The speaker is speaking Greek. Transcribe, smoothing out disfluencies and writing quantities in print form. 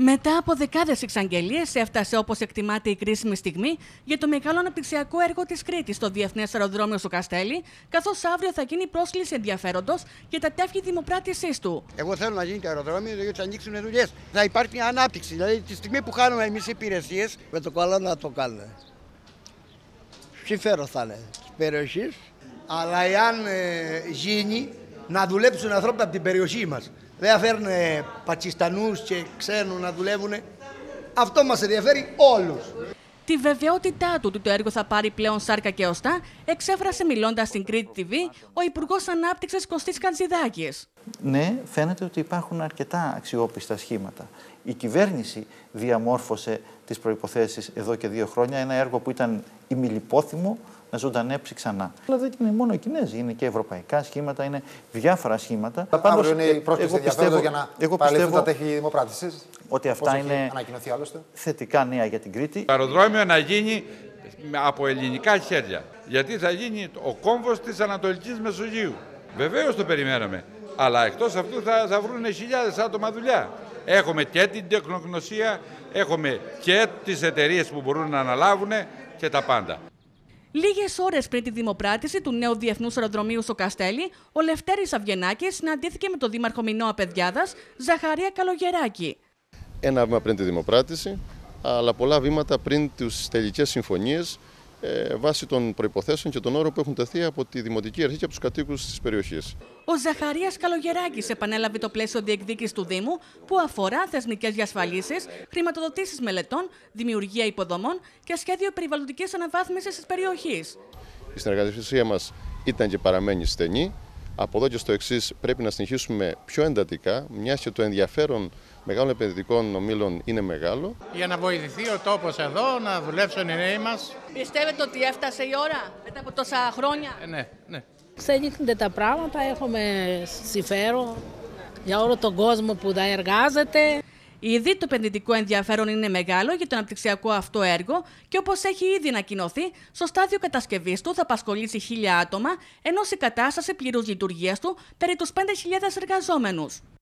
Μετά από δεκάδες εξαγγελίες, έφτασε όπως εκτιμάται η κρίσιμη στιγμή για το μεγάλο αναπτυξιακό έργο της Κρήτης στο Διεθνές Αεροδρόμιο στο Καστέλι, καθώς αύριο θα γίνει πρόσκληση ενδιαφέροντος για τα τεύχη δημοπράτησής του. Εγώ θέλω να γίνει το αεροδρόμιο γιατί θα ανοίξουν δουλειές. Θα υπάρχει ανάπτυξη. Δηλαδή, τη στιγμή που χάνουμε εμείς υπηρεσίες, με το καλό να το κάνουν. Συμφέρον θα είναι της περιοχής. Αλλά εάν γίνει, να δουλέψουν ανθρώποι από την περιοχή μας. Δεν θα φέρουν Πακιστανούς και ξένους να δουλεύουν. Αυτό μας ενδιαφέρει όλους. Τη βεβαιότητά του ότι το έργο θα πάρει πλέον σάρκα και οστά εξέφρασε μιλώντας στην Κρήτη TV ο Υπουργός Ανάπτυξης Κωστής Καντζηδάκης. Ναι, φαίνεται ότι υπάρχουν αρκετά αξιόπιστα σχήματα. Η κυβέρνηση διαμόρφωσε τις προϋποθέσεις εδώ και 2 χρόνια, ένα έργο που ήταν ημιλιπόθυμο να ζωντανέψει ξανά. Αλλά δεν είναι μόνο οι Κινέζοι, είναι και ευρωπαϊκά σχήματα, είναι διάφορα σχήματα. Αύριο είναι η πρόσκληση ενδιαφέροντος για να παραλυθούν τα τέχη δημοπράτησης. Ότι αυτά είναι θετικά νέα για την Κρήτη. Το αεροδρόμιο να γίνει από ελληνικά χέρια. Γιατί θα γίνει ο κόμβος της Ανατολικής Μεσογείου. Βεβαίως το περιμέναμε. Αλλά εκτός αυτού θα βρουν χιλιάδες άτομα δουλειά. Έχουμε και την τεχνογνωσία, έχουμε και τις εταιρείες που μπορούν να αναλάβουν και τα πάντα. Λίγες ώρες πριν τη δημοπράτηση του νέου Διεθνούς Αεροδρομίου στο Καστέλι, ο Λευτέρης Αυγενάκης συναντήθηκε με τον Δήμαρχο Μινώα Παιδιάδας, Ζαχαρία Καλογεράκη. Ένα βήμα πριν τη δημοπράτηση, αλλά πολλά βήματα πριν τις τελικές συμφωνίες βάσει των προϋποθέσεων και των όρων που έχουν τεθεί από τη Δημοτική Αρχή και από τους κατοίκους της περιοχής. Ο Ζαχαρίας Καλογεράκης επανέλαβε το πλαίσιο διεκδίκησης του Δήμου που αφορά θεσμικές διασφαλίσεις, χρηματοδοτήσεις μελετών, δημιουργία υποδομών και σχέδιο περιβαλλοντικής αναβάθμισης της περιοχής. Η συνεργασία μας ήταν και παραμένει στενή. Από εδώ και στο εξής πρέπει να συνεχίσουμε πιο εντατικά, μιας και το ενδιαφέρον μεγάλων επενδυτικών ομίλων είναι μεγάλο. Για να βοηθηθεί ο τόπος εδώ, να δουλέψουν οι νέοι μας. Πιστεύετε ότι έφτασε η ώρα μετά από τόσα χρόνια? Ναι. Ξενύχτονται τα πράγματα, έχουμε συμφέρον για όλο τον κόσμο που τα εργάζεται. Ήδη το επενδυτικό ενδιαφέρον είναι μεγάλο για το αναπτυξιακό αυτό έργο και όπως έχει ήδη ανακοινωθεί, στο στάδιο κατασκευής του θα απασχολήσει 1.000 άτομα, ενώ σε κατάσταση πλήρους λειτουργίας του περί τους 5.000 εργαζόμενους.